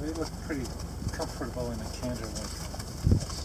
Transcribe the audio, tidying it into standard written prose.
they look pretty comfortable in a canter like